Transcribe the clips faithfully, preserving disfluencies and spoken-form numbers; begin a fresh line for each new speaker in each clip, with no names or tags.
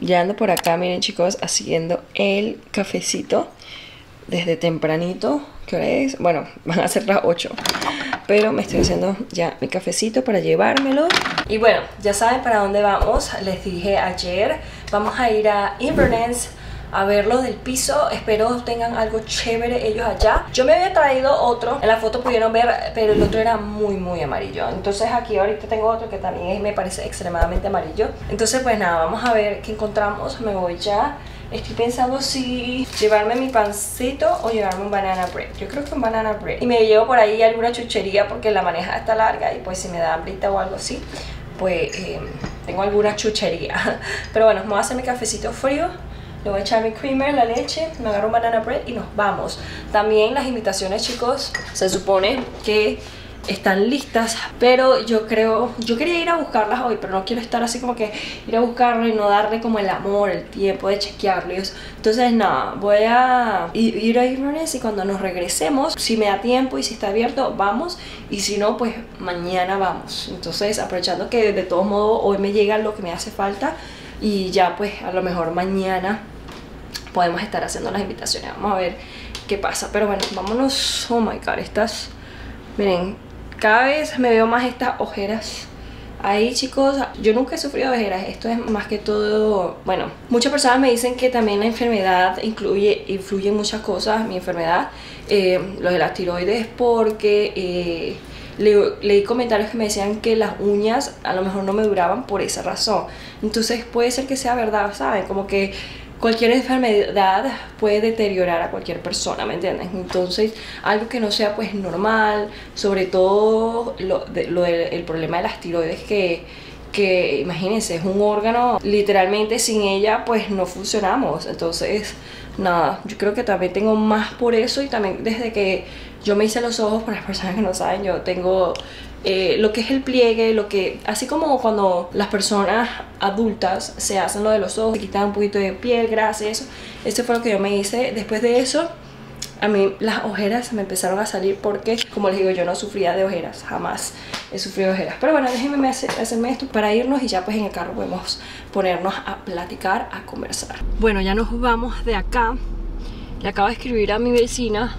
Ya ando por acá, miren chicos, haciendo el cafecito desde tempranito. ¿Qué hora es? Bueno, van a ser las ocho. Pero me estoy haciendo ya mi cafecito para llevármelo. Y bueno, ya saben para dónde vamos. Les dije ayer, vamos a ir a Inverness a ver lo del piso. Espero tengan algo chévere ellos allá. Yo me había traído otro, en la foto pudieron ver, pero el otro era muy muy amarillo. Entonces aquí ahorita tengo otro que también me parece extremadamente amarillo. Entonces pues nada, vamos a ver qué encontramos. Me voy ya. Estoy pensando si llevarme mi pancito o llevarme un banana bread. Yo creo que un banana bread. Y me llevo por ahí alguna chuchería porque la maneja está larga y pues si me da hambrita o algo así, pues eh, tengo alguna chuchería. Pero bueno, me voy a hacer mi cafecito frío. Le voy a echar mi creamer, la leche, me agarro un banana bread y nos vamos. También las invitaciones, chicos, se supone que están listas, pero yo creo, yo quería ir a buscarlas hoy, pero no quiero estar así como que ir a buscarlo y no darle como el amor, el tiempo de chequearlo y eso. Entonces nada, voy a ir a Inverness y cuando nos regresemos, si me da tiempo y si está abierto, vamos, y si no, pues mañana vamos. Entonces aprovechando que de todos modos hoy me llega lo que me hace falta y ya pues a lo mejor mañana podemos estar haciendo las invitaciones. Vamos a ver qué pasa. Pero bueno, vámonos. Oh my god, estas, miren, cada vez me veo más estas ojeras ahí, chicos. Yo nunca he sufrido de ojeras. Esto es más que todo, bueno, muchas personas me dicen que también la enfermedad incluye, influye en muchas cosas. Mi enfermedad, eh, lo de las tiroides, porque eh, le, leí comentarios que me decían que las uñas a lo mejor no me duraban por esa razón. Entonces puede ser que sea verdad, ¿saben? Como que cualquier enfermedad puede deteriorar a cualquier persona, ¿me entiendes? Entonces, algo que no sea pues normal, sobre todo lo, de, lo del el problema de las tiroides, que, que imagínense, es un órgano, literalmente sin ella pues no funcionamos. Entonces, nada, yo creo que también tengo más por eso. Y también desde que yo me hice los ojos, para las personas que no saben, yo tengo Eh, lo que es el pliegue, lo que, así como cuando las personas adultas se hacen lo de los ojos, se quitan un poquito de piel, grasa y eso. Eso fue lo que yo me hice. Después de eso, a mí las ojeras me empezaron a salir porque, como les digo, yo no sufría de ojeras, jamás he sufrido de ojeras. Pero bueno, déjenme hacer, hacerme esto para irnos y ya pues en el carro podemos ponernos a platicar, a conversar. Bueno, ya nos vamos de acá. Le acabo de escribir a mi vecina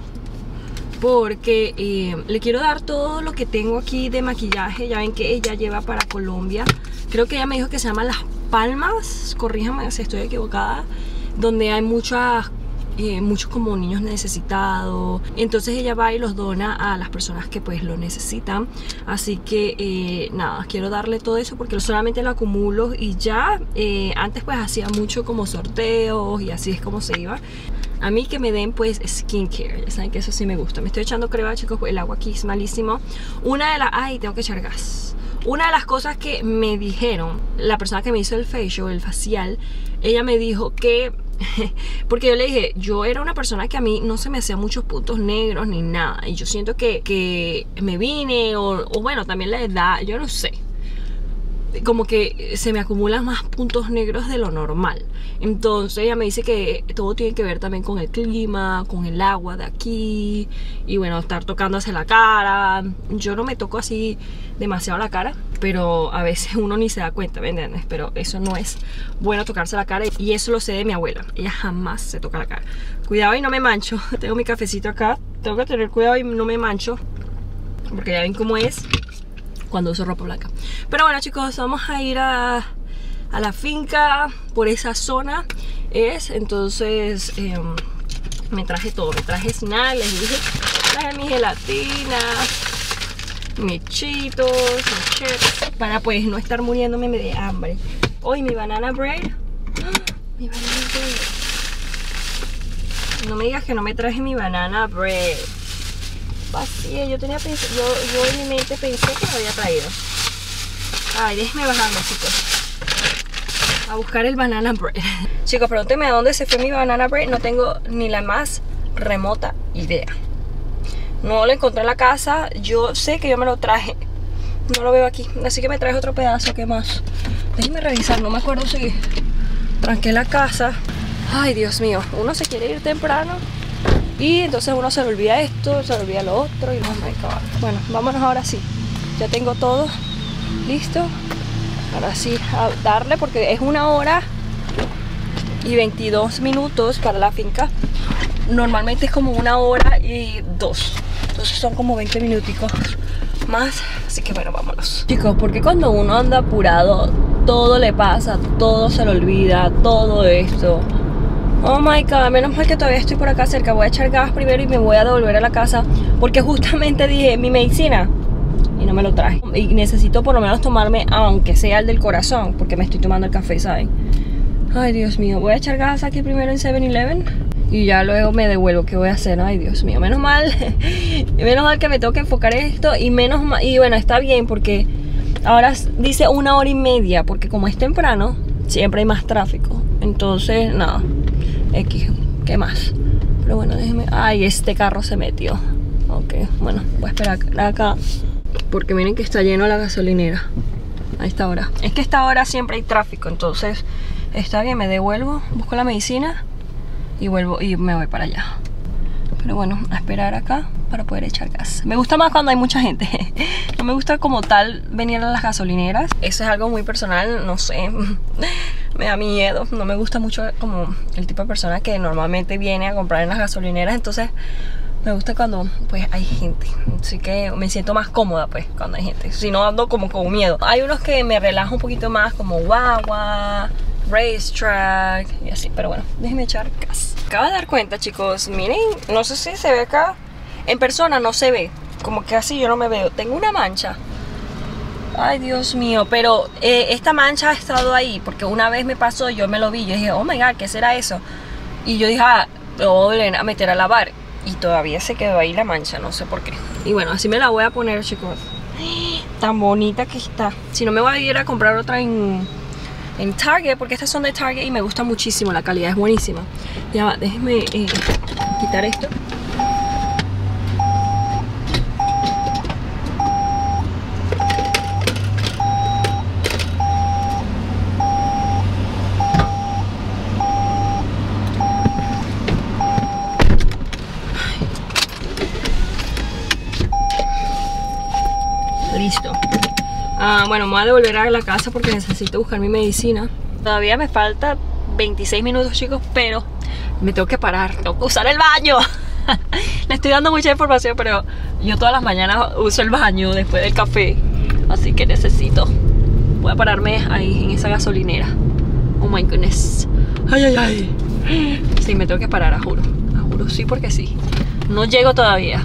porque eh, le quiero dar todo lo que tengo aquí de maquillaje. Ya ven que ella lleva para Colombia, creo que ella me dijo que se llama Las Palmas, corríjame si estoy equivocada, donde hay muchas eh, muchos como niños necesitados. Entonces ella va y los dona a las personas que pues lo necesitan. Así que eh, nada, quiero darle todo eso porque solamente lo acumulo y ya. eh, antes pues hacía mucho como sorteos y así es como se iba. A mí que me den pues skincare, ya saben que eso sí me gusta. Me estoy echando crema, chicos, pues el agua aquí es malísimo. Una de las... Ay, tengo que echar gas. Una de las cosas que me dijeron, la persona que me hizo el facial, el facial, ella me dijo que... porque yo le dije, yo era una persona que a mí no se me hacían muchos puntos negros ni nada. Y yo siento que, que me vine o, o bueno, también la edad, yo no sé, como que se me acumulan más puntos negros de lo normal. Entonces ella me dice que todo tiene que ver también con el clima, con el agua de aquí y bueno, estar tocándose la cara. Yo no me toco así demasiado la cara, pero a veces uno ni se da cuenta, ¿me entiendes? Pero eso no es bueno, tocarse la cara, y eso lo sé de mi abuela. Ella jamás se toca la cara. Cuidado y no me mancho. Tengo mi cafecito acá, tengo que tener cuidado y no me mancho, porque ya ven cómo es cuando uso ropa blanca. Pero bueno, chicos, vamos a ir a, a la finca. Por esa zona es. Entonces eh, me traje todo. Me traje snack, les dije. Traje mi gelatina, mis chitos, mis chips, para pues no estar muriéndome de hambre. Hoy mi banana bread. ¡Ah! Mi banana bread. No me digas que no me traje mi banana bread. Vacía, yo tenía pensado, yo, yo en mi mente pensé que lo había traído. Ay, déjenme bajarme, chicos, a buscar el banana bread. Chicos, pregúntenme a dónde se fue mi banana bread. No tengo ni la más remota idea. No lo encontré en la casa. Yo sé que yo me lo traje, no lo veo aquí, así que me traje otro pedazo. ¿Qué más? Déjenme revisar, no me acuerdo si tranqué la casa. Ay, Dios mío, uno se quiere ir temprano y entonces uno se le olvida esto, se le olvida lo otro y oh my god. Bueno, vámonos ahora sí. Ya tengo todo listo. Ahora sí, a darle porque es una hora y veintidós minutos para la finca. Normalmente es como una hora y dos, entonces son como veinte minuticos más, así que bueno, vámonos. Chicos, porque cuando uno anda apurado, todo le pasa, todo se le olvida, todo esto. Oh my god, menos mal que todavía estoy por acá cerca. Voy a echar gas primero y me voy a devolver a la casa, porque justamente dije mi medicina y no me lo traje. Y necesito por lo menos tomarme, aunque sea el del corazón, porque me estoy tomando el café, ¿saben? Ay, Dios mío, voy a echar gas aquí primero en seven eleven y ya luego me devuelvo. ¿Qué voy a hacer? Ay, Dios mío, menos mal. Menos mal que me tengo que enfocar en esto. Y menos mal, y bueno, está bien porque ahora dice una hora y media, porque como es temprano, siempre hay más tráfico. Entonces, nada, X, ¿qué más? Pero bueno, déjeme. Ay, este carro se metió. Ok, bueno, voy a esperar acá, porque miren que está lleno la gasolinera a esta hora. Es que a esta hora siempre hay tráfico, entonces está bien, me devuelvo, busco la medicina y vuelvo y me voy para allá. Pero bueno, a esperar acá para poder echar gas. Me gusta más cuando hay mucha gente. No me gusta como tal venir a las gasolineras. Eso es algo muy personal, no sé. Me da miedo. No me gusta mucho como el tipo de persona que normalmente viene a comprar en las gasolineras. Entonces me gusta cuando pues hay gente. Así que me siento más cómoda pues cuando hay gente. Si no ando como con miedo. Hay unos que me relajan un poquito más, como Wawa, Racetrack y así, pero bueno, déjenme echar gas. Acabo de dar cuenta, chicos, miren, no sé si se ve acá. En persona no se ve, como que así yo no me veo. Tengo una mancha. Ay, Dios mío, pero eh, esta mancha ha estado ahí, porque una vez me pasó, yo me lo vi, yo dije, oh my god, ¿qué será eso? Y yo dije, ah, lo voy a meter a lavar. Y todavía se quedó ahí la mancha, no sé por qué. Y bueno, así me la voy a poner, chicos. Tan bonita que está. Si no, me voy a ir a comprar otra en... en Target, porque estas son de Target y me gusta muchísimo, la calidad es buenísima. Ya va, déjenme eh, quitar esto. Listo. Ah, bueno, me voy a devolver a la casa porque necesito buscar mi medicina. Todavía me falta veintiséis minutos, chicos, pero me tengo que parar, tengo que usar el baño. Le estoy dando mucha información, pero yo todas las mañanas uso el baño después del café, así que necesito. Voy a pararme ahí en esa gasolinera. Oh my goodness. Ay, ay, ay. Sí, me tengo que parar, a juro. A juro, sí, porque sí. No llego todavía.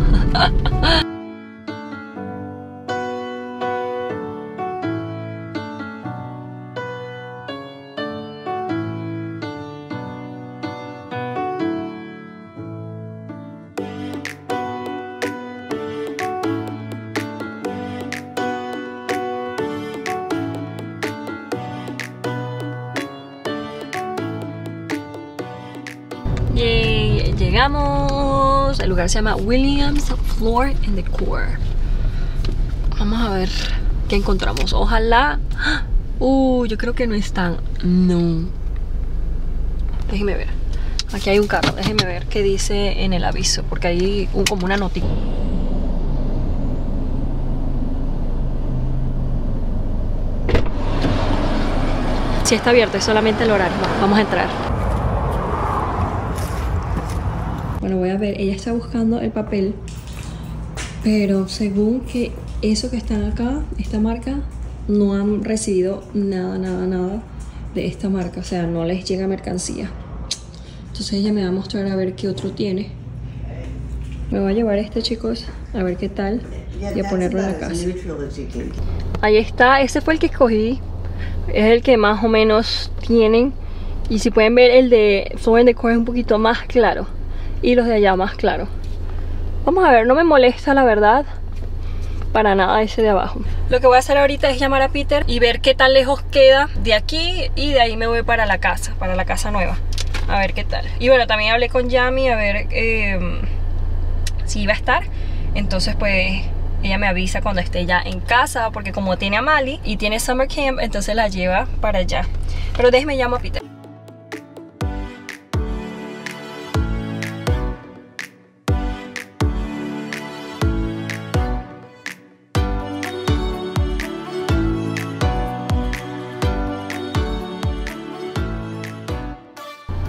Yay, llegamos. El lugar se llama Williams Floor and Decor. Vamos a ver qué encontramos. Ojalá. Uh, yo creo que no están. No. Déjenme ver. Aquí hay un carro. Déjenme ver qué dice en el aviso, porque hay un, como una noticia. Sí, está abierto, es solamente el horario. Vamos a entrar. Bueno, voy a ver, ella está buscando el papel, pero según que eso que están acá, esta marca, no han recibido nada, nada, nada de esta marca, o sea, no les llega mercancía. Entonces ella me va a mostrar a ver qué otro tiene. Me voy a llevar este, chicos, a ver qué tal y a ponerlo en la casa. Ahí está, ese fue el que escogí, es el que más o menos tienen. Y si pueden ver, el de Floor and Decor es un poquito más claro y los de allá más claro. Vamos a ver, no me molesta la verdad para nada ese de abajo. Lo que voy a hacer ahorita es llamar a Peter y ver qué tan lejos queda de aquí, y de ahí me voy para la casa, para la casa nueva, a ver qué tal. Y bueno, también hablé con Yami a ver eh, si iba a estar. Entonces pues ella me avisa cuando esté ya en casa, porque como tiene a Mali y tiene Summer Camp, entonces la lleva para allá. Pero déjeme llamo a Peter.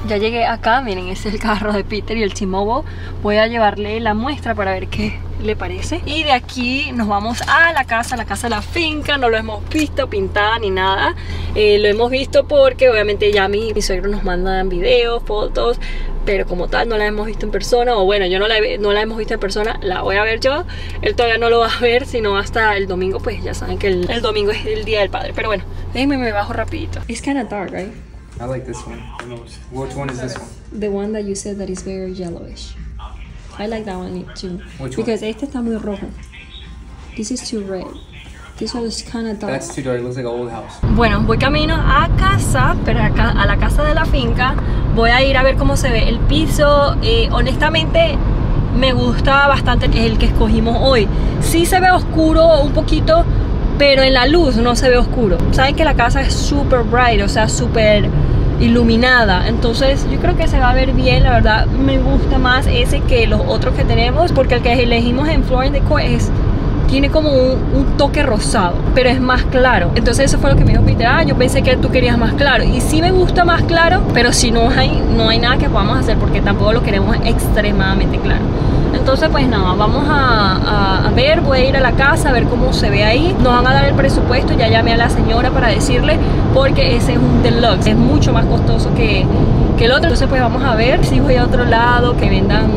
ya llegué acá, miren, ese es el carro de Peter y el T-Mobile. Voy a llevarle la muestra para ver qué le parece. Y de aquí nos vamos a la casa, la casa de la finca. No lo hemos visto pintada ni nada. Eh, lo hemos visto porque obviamente ya mi, mi suegro nos mandan videos, fotos, pero como tal no la hemos visto en persona. O bueno, yo no la, he, no la hemos visto en persona, la voy a ver yo. Él todavía no lo va a ver, sino hasta el domingo. Pues ya saben que el, el domingo es el día del padre. Pero bueno, déjenme, me bajo rapidito. It's kind of dark, right?
I like this one the most. Which one is this one?
The one that you said that is very yellowish. I like that one too.
Which
Because
one?
este está muy rojo. This is too red. This one is kind of dark.
That's too dark. It looks like an old house.
Bueno, voy camino a casa, pero acá, a la casa de la finca. Voy a ir a ver cómo se ve el piso. Eh, honestamente, me gusta bastante el que escogimos hoy. Sí se ve oscuro un poquito, pero en la luz no se ve oscuro. Saben que la casa es super bright, o sea, súper iluminada. Entonces yo creo que se va a ver bien. La verdad me gusta más ese que los otros que tenemos, porque el que elegimos en Floor & Decor es... tiene como un, un toque rosado, pero es más claro. Entonces eso fue lo que me dijo Peter. Ah, yo pensé que tú querías más claro. Y sí me gusta más claro, pero si no hay, no hay nada que podamos hacer, porque tampoco lo queremos extremadamente claro. Entonces pues nada, vamos a, a, a ver. Voy a ir a la casa a ver cómo se ve ahí. Nos van a dar el presupuesto. Ya llamé a la señora para decirle, porque ese es un deluxe, es mucho más costoso que, que el otro. Entonces pues vamos a ver si voy a otro lado que vendan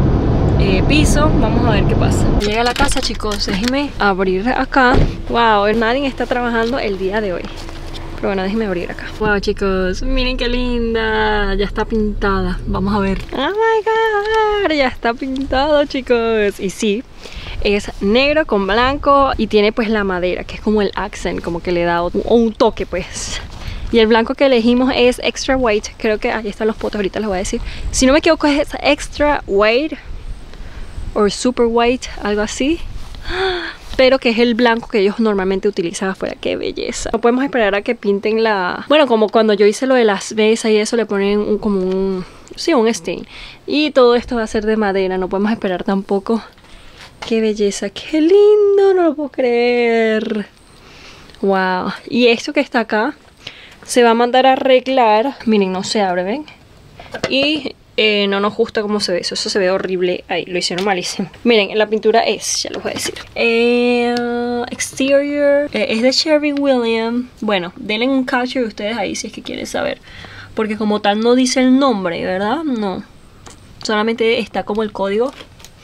Eh, piso, vamos a ver qué pasa. Llegué a la casa, chicos, déjenme abrir acá. Wow, nadie está trabajando el día de hoy, pero bueno, déjenme abrir acá. Wow, chicos, miren qué linda. Ya está pintada, vamos a ver. Oh my god, ya está pintado, chicos. Y sí, es negro con blanco y tiene pues la madera, que es como el accent, como que le da un, un toque pues. Y el blanco que elegimos es extra white. Creo que ahí están los fotos, ahorita les voy a decir. Si no me equivoco es extra white o super white, algo así, pero que es el blanco que ellos normalmente utilizan afuera. ¡Qué belleza! No podemos esperar a que pinten la... Bueno, como cuando yo hice lo de las mesas y eso, le ponen un, como un... Sí, un stain. Y todo esto va a ser de madera, no podemos esperar tampoco. ¡Qué belleza! ¡Qué lindo! No lo puedo creer. ¡Wow! Y esto que está acá se va a mandar a arreglar. Miren, no se abre, ¿ven? Y... Eh, no nos gusta cómo se ve eso, eso se ve horrible ahí, lo hicieron malísimo. Miren, la pintura es, ya les voy a decir, eh, exterior, eh, es de Sherwin-Williams. Bueno, denle un capture ustedes ahí si es que quieren saber, porque como tal no dice el nombre, ¿verdad? No, solamente está como el código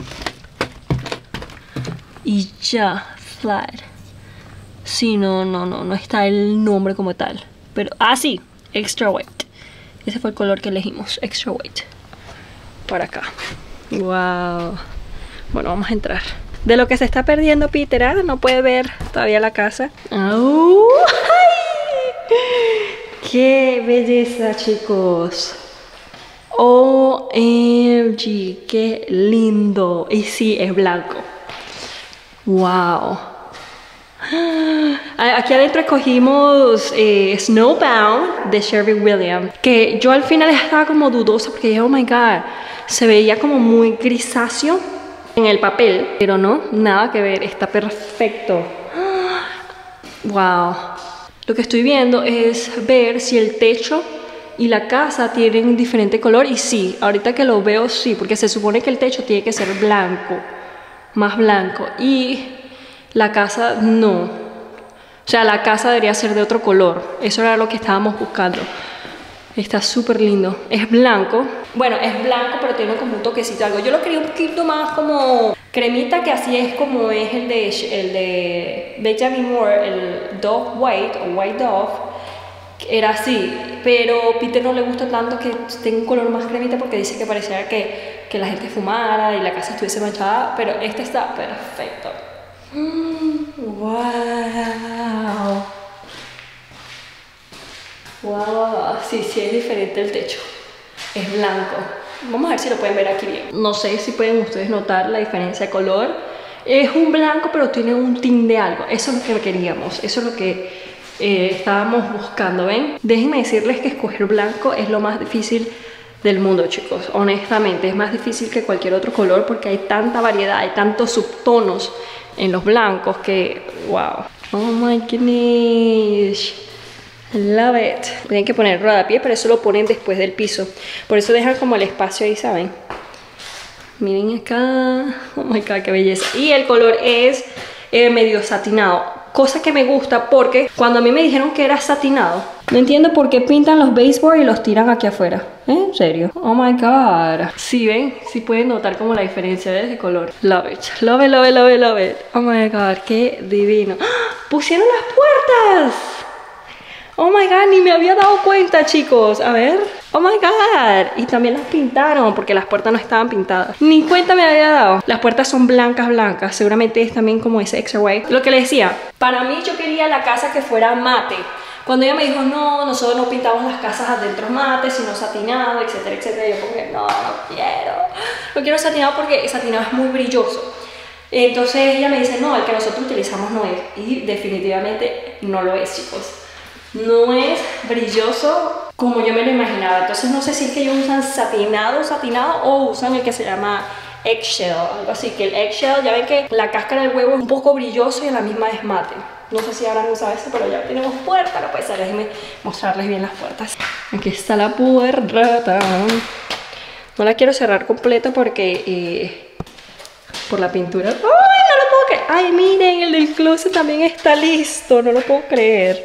y ya, flat. Sí, no, no, no, no está el nombre como tal, pero, ah sí, extra white. Ese fue el color que elegimos, extra white. Por acá. Wow. Bueno, vamos a entrar. De lo que se está perdiendo Peter, ¿ah? No puede ver todavía la casa. ¡Oh! ¡Ay! ¡Qué belleza, chicos! O M G, qué lindo. Y sí, es blanco. Wow. Aquí adentro escogimos eh, Snowbound de Sherwin-Williams, que yo al final estaba como dudosa porque dije, oh my god, se veía como muy grisáceo en el papel, pero no, nada que ver, está perfecto. Wow. Lo que estoy viendo es ver si el techo y la casa tienen un diferente color, y sí, ahorita que lo veo sí, porque se supone que el techo tiene que ser blanco, más blanco, y la casa no. O sea, la casa debería ser de otro color. Eso era lo que estábamos buscando. Está súper lindo. Es blanco. Bueno, es blanco, pero tiene como un toquecito algo. Yo lo quería un poquito más como cremita, que así es como es el de, el de Benjamin Moore, el Dove White o White Dove. Era así, pero Peter no le gusta tanto que tenga un color más cremita, porque dice que pareciera que, que la gente fumara y la casa estuviese manchada. Pero este está perfecto. Mm, wow. Wow, sí, sí es diferente el techo. Es blanco. Vamos a ver si lo pueden ver aquí bien. No sé si pueden ustedes notar la diferencia de color. Es un blanco, pero tiene un tinte de algo. Eso es lo que queríamos. Eso es lo que eh, estábamos buscando, ¿ven? Déjenme decirles que escoger blanco es lo más difícil del mundo, chicos. Honestamente, es más difícil que cualquier otro color, porque hay tanta variedad, hay tantos subtonos en los blancos que, wow. Oh my goodness. Love it. Tienen que poner rodapié, pero eso lo ponen después del piso. Por eso dejan como el espacio ahí, ¿saben? Miren acá. Oh my god, qué belleza. Y el color es eh, medio satinado. Cosa que me gusta porque cuando a mí me dijeron que era satinado, no entiendo por qué pintan los baseboards y los tiran aquí afuera. ¿Eh? ¿En serio? Oh my god. Sí, ven, sí pueden notar como la diferencia de color. Love it, love it, love it, love it, love it. Oh my god, qué divino. ¡Ah! ¡Pusieron las puertas! Oh my god, ni me había dado cuenta, chicos. A ver. Oh my god. Y también las pintaron porque las puertas no estaban pintadas. Ni cuenta me había dado. Las puertas son blancas, blancas. Seguramente es también como ese extra white. Lo que le decía, para mí yo quería la casa que fuera mate. Cuando ella me dijo, no, nosotros no pintamos las casas adentro mate, sino satinado, etcétera, etcétera. Yo como que, no, no quiero. No quiero satinado porque satinado es muy brilloso. Entonces ella me dice, no, el que nosotros utilizamos no es. Y definitivamente no lo es, chicos. No es brilloso como yo me lo imaginaba. Entonces no sé si es que ellos usan satinado, satinado o usan el que se llama eggshell, algo así. Que el eggshell, ya ven que la cáscara del huevo es un poco brilloso y a la misma es mate. No sé si habrán usado eso, pero ya tenemos puerta. No puede ser, déjenme mostrarles bien las puertas. Aquí está la puerta. No la quiero cerrar completa porque eh, por la pintura. ¡Ay, no lo puedo creer! ¡Ay, miren! El del closet también está listo. No lo puedo creer.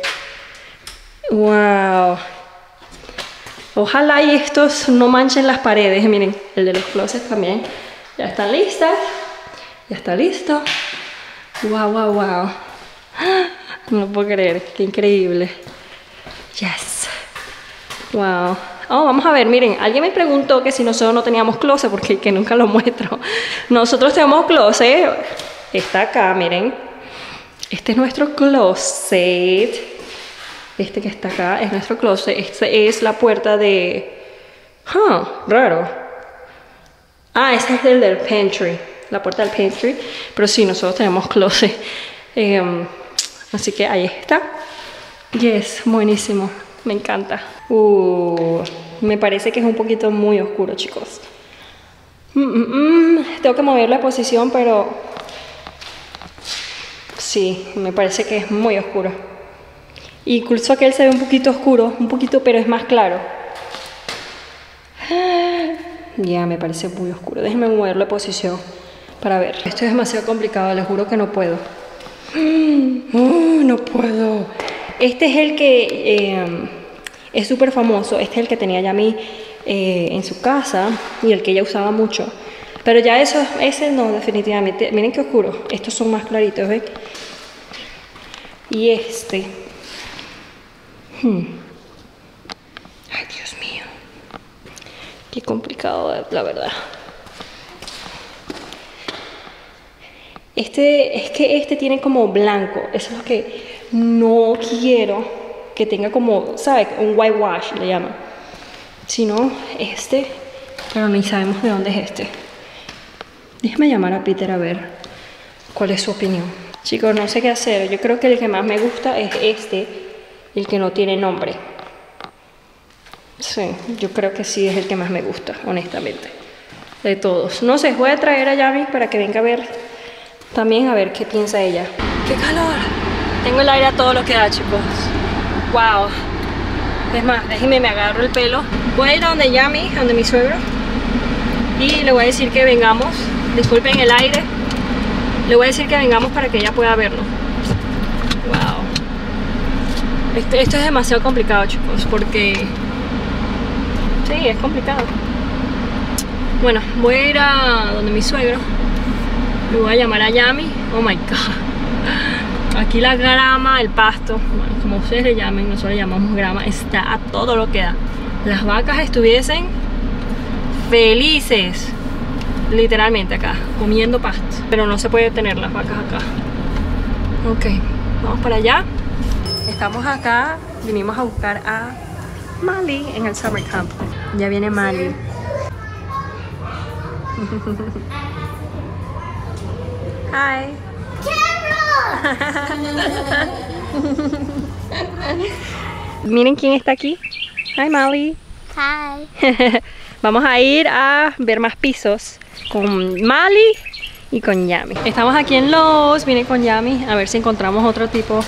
Wow. Ojalá y estos no manchen las paredes. Miren, el de los closets también. Ya están listas. Ya está listo. Wow, wow, wow. No lo puedo creer. Qué increíble. Yes. Wow. Oh, vamos a ver, miren, alguien me preguntó que si nosotros no teníamos closet, porque que nunca lo muestro. Nosotros tenemos closet. Está acá, miren. Este es nuestro closet. Este que está acá es nuestro closet. Esta es la puerta de... Huh, raro. Ah, este es el del pantry. La puerta del pantry. Pero sí, nosotros tenemos closet. Eh, así que ahí está. Yes, buenísimo. Me encanta. Uh, me parece que es un poquito muy oscuro, chicos. Mm, mm, mm. Tengo que mover la posición, pero... Sí, me parece que es muy oscuro. Y incluso aquel se ve un poquito oscuro, un poquito, pero es más claro. Ya, me parece muy oscuro. Déjenme mover la posición para ver. Esto es demasiado complicado, les juro que no puedo. Oh, no puedo. Este es el que eh, es súper famoso. Este es el que tenía Yami eh, en su casa y el que ella usaba mucho. Pero ya eso, ese no, definitivamente. Miren qué oscuro. Estos son más claritos, ¿ven? Y este... Hmm. Ay, Dios mío. Qué complicado, la verdad. Este, es que este tiene como blanco. Eso es lo que no quiero que tenga como, ¿sabes? Un whitewash le llaman. Sino este, pero ni sabemos de dónde es este. Déjame llamar a Peter a ver cuál es su opinión. Chicos, no sé qué hacer. Yo creo que el que más me gusta es este. El que no tiene nombre. Sí, yo creo que sí es el que más me gusta, honestamente. De todos. No sé, voy a traer a Yami para que venga a ver también, a ver qué piensa ella. ¡Qué calor! Tengo el aire a todo lo que da, chicos. ¡Wow! Es más, déjenme, me agarro el pelo. Voy a ir a donde Yami, a donde mi suegro. Y le voy a decir que vengamos. Disculpen el aire. Le voy a decir que vengamos para que ella pueda verlo. ¡Wow! Esto, esto es demasiado complicado, chicos, porque... Sí, es complicado. Bueno, voy a ir a donde mi suegro. Le voy a llamar a Yami. Oh my god. Aquí la grama, el pasto, bueno, como ustedes le llamen, nosotros le llamamos grama, está a todo lo que da. Las vacas estuviesen felices, literalmente acá, comiendo pasto. Pero no se puede tener las vacas acá. Ok, vamos para allá. Estamos acá, vinimos a buscar a Mali en el summer camp. Ya viene Mali. Hi. Miren quién está aquí. Hi, Mali.
Hi.
Vamos a ir a ver más pisos con Mali y con Yami. Estamos aquí en Lowe's, miren con Yami, a ver si encontramos otro tipo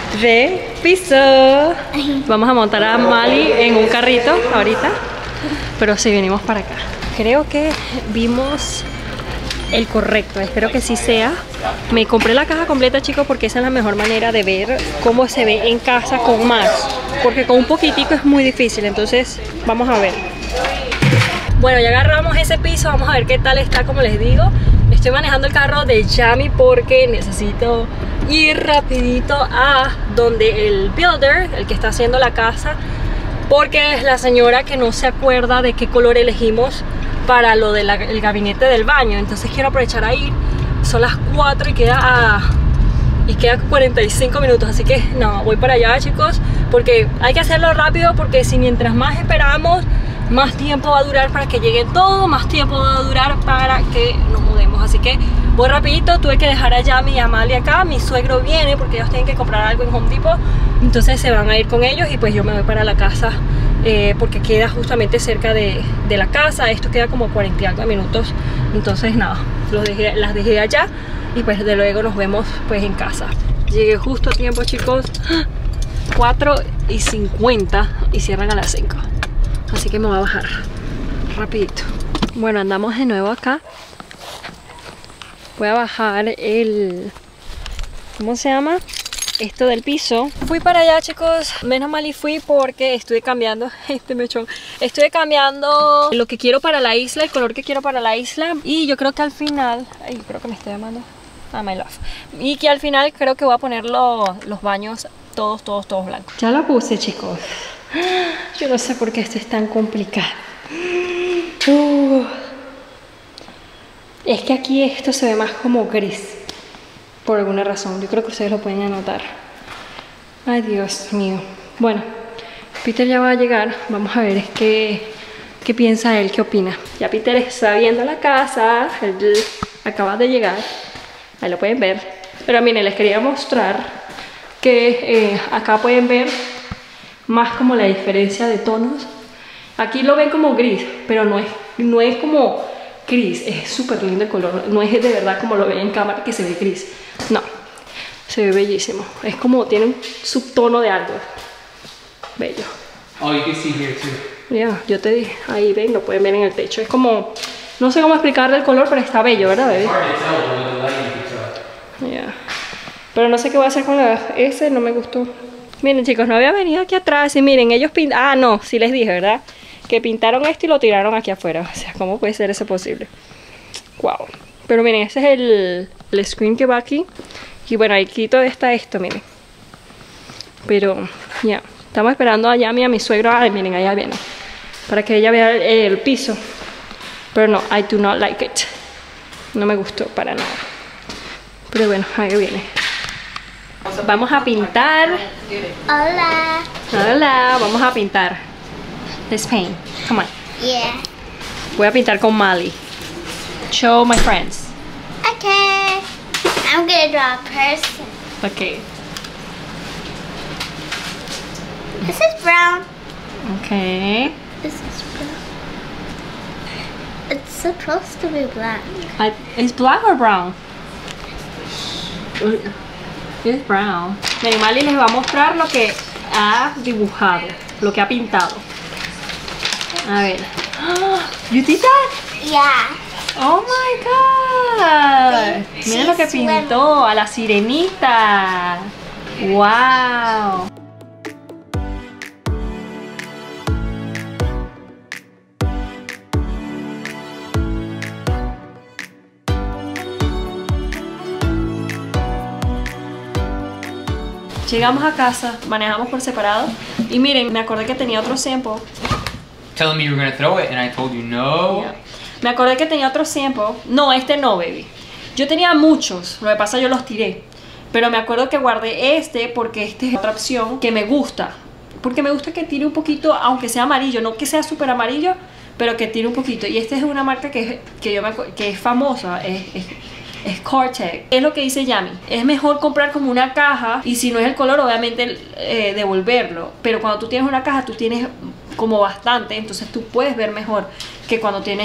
de piso. Vamos a montar a Mali en un carrito ahorita, pero sí venimos para acá. Creo que vimos el correcto, espero que sí sea. Me compré la caja completa, chicos, porque esa es la mejor manera de ver cómo se ve en casa con más, porque con un poquitico es muy difícil. Entonces vamos a ver. Bueno, ya agarramos ese piso, vamos a ver qué tal está. Como les digo, estoy manejando el carro de Yami porque necesito ir rapidito a donde el builder, el que está haciendo la casa, porque es la señora que no se acuerda de qué color elegimos para lo del gabinete del baño. Entonces quiero aprovechar a ir. Son las cuatro y queda a, y queda cuarenta y cinco minutos, así que no, voy para allá, chicos, porque hay que hacerlo rápido, porque si mientras más esperamos, más tiempo va a durar para que llegue todo, más tiempo va a durar para que nos mudemos. Así que voy rapidito. Tuve que dejar a Yami y a Mali acá. Mi suegro viene porque ellos tienen que comprar algo en Home Depot, entonces se van a ir con ellos y pues yo me voy para la casa, eh, porque queda justamente cerca de, de la casa. Esto queda como cuarenta y algo de minutos. Entonces nada, los dejé, las dejé allá y pues de luego nos vemos pues en casa. Llegué justo a tiempo, chicos. Cuatro y cincuenta y cierran a las cinco. Así que me voy a bajar rapidito. Bueno, andamos de nuevo acá. Voy a bajar el... ¿cómo se llama? Esto del piso. Fui para allá, chicos. Menos mal y fui porque estuve cambiando este mechón. Estuve cambiando lo que quiero para la isla, el color que quiero para la isla. Y yo creo que al final... ay, creo que me estoy llamando. Ah, my love. Y que al final creo que voy a poner los, los baños todos, todos, todos blancos. Ya lo puse, chicos. Yo no sé por qué esto es tan complicado. Uh. Es que aquí esto se ve más como gris, por alguna razón. Yo creo que ustedes lo pueden anotar. Ay, Dios mío. Bueno, Peter ya va a llegar. Vamos a ver es qué, qué piensa él, qué opina. Ya Peter está viendo la casa. Él acaba de llegar. Ahí lo pueden ver. Pero miren, les quería mostrar que eh, acá pueden ver más como la diferencia de tonos. Aquí lo ven como gris, pero no es, no es como gris. Es súper lindo el color. No es de verdad como lo ven en cámara, que se ve gris. No, se ve bellísimo. Es como, tiene un subtono de algo bello.
Oh, you can see here too.
Ya, yeah, yo te dije. Ahí ven, lo pueden ver en el techo. Es como, no sé cómo explicarle el color, pero está bello, ¿verdad, bebé? Ya. Yeah. Pero no sé qué voy a hacer con la ese, no me gustó. Miren, chicos, no había venido aquí atrás y miren, ellos pintan... ah, no, sí les dije, ¿verdad? Que pintaron esto y lo tiraron aquí afuera. O sea, ¿cómo puede ser eso posible? Wow. Pero miren, ese es el, el screen que va aquí. Y bueno, ahí quito está esto, miren. Pero, ya, yeah. Estamos esperando a Yami, a mi suegro. Ay, miren, allá viene. Para que ella vea el, el piso. Pero no, I do not like it. No me gustó para nada. Pero bueno, ahí viene. Vamos a pintar.
Hola.
Hola, vamos a pintar. Let's paint. Come on.
Yeah.
Voy a pintar con Mali. Show my friends.
Okay. I'm gonna draw a person.
Okay.
This is brown.
Okay.
This is brown. It's supposed to be black.
I, is black or brown? Es brown. Miren, Mali les va a mostrar lo que ha dibujado, lo que ha pintado. A ver. You did that?
Yeah.
Oh my god. Miren lo que pintó a la sirenita. Wow. Llegamos a casa, manejamos por separado y miren, me acordé que tenía otro sample.
Telling me you were gonna throw it and I told you no.
Yeah. Me acordé que tenía otro sample. No, este no, baby. Yo tenía muchos, lo que pasa yo los tiré. Pero me acuerdo que guardé este porque esta es otra opción que me gusta. Porque me gusta que tire un poquito, aunque sea amarillo, no que sea súper amarillo, pero que tire un poquito. Y esta es una marca que, que, yo me, que es famosa, es... es es Cortec. Es lo que dice Yami. Es mejor comprar como una caja y si no es el color, obviamente eh, devolverlo. Pero cuando tú tienes una caja, tú tienes como bastante, entonces tú puedes ver mejor que cuando tienes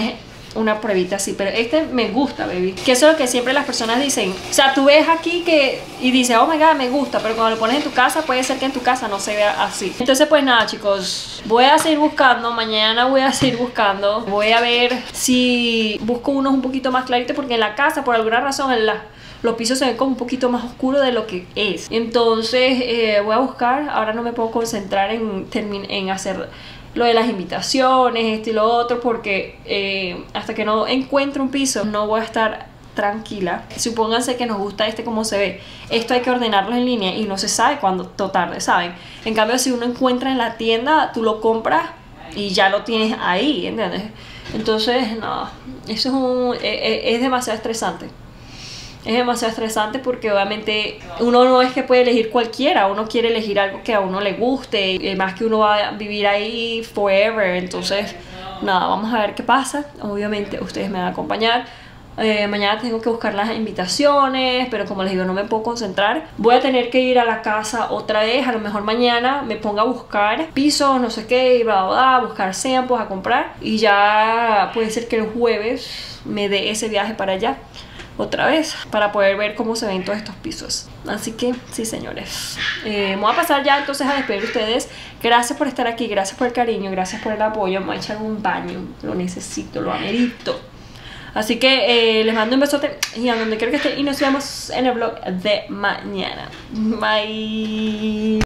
una pruebita así, pero este me gusta, baby. Que eso es lo que siempre las personas dicen. O sea, tú ves aquí que y dices, oh my god, me gusta, pero cuando lo pones en tu casa puede ser que en tu casa no se vea así. Entonces pues nada, chicos, voy a seguir buscando, mañana voy a seguir buscando. Voy a ver si busco unos un poquito más claritos, porque en la casa por alguna razón en la los pisos se ven como un poquito más oscuros de lo que es. Entonces eh, voy a buscar. Ahora no me puedo concentrar en, en hacer lo de las invitaciones, esto y lo otro, porque eh, hasta que no encuentre un piso no voy a estar tranquila. Supónganse que nos gusta este como se ve. Esto hay que ordenarlo en línea y no se sabe cuándo tarde, ¿saben? En cambio, si uno encuentra en la tienda, tú lo compras y ya lo tienes ahí, ¿entiendes? Entonces, no, eso es, un, es, es demasiado estresante. Es demasiado estresante porque obviamente uno no es que puede elegir cualquiera, uno quiere elegir algo que a uno le guste, y más que uno va a vivir ahí forever. Entonces, nada, vamos a ver qué pasa. Obviamente ustedes me van a acompañar. Eh, mañana tengo que buscar las invitaciones, pero como les digo, no me puedo concentrar. Voy a tener que ir a la casa otra vez. A lo mejor mañana me ponga a buscar pisos, no sé qué, y bla, bla, bla, a buscar samples, a comprar. Y ya puede ser que el jueves me dé ese viaje para allá otra vez, para poder ver cómo se ven todos estos pisos. Así que sí, señores, eh, me voy a pasar ya entonces a despedir de ustedes. Gracias por estar aquí, gracias por el cariño, gracias por el apoyo. Me voy a echar un baño, lo necesito, lo amerito. Así que eh, les mando un besote y a donde quiero que estén, y nos vemos en el vlog de mañana. Bye.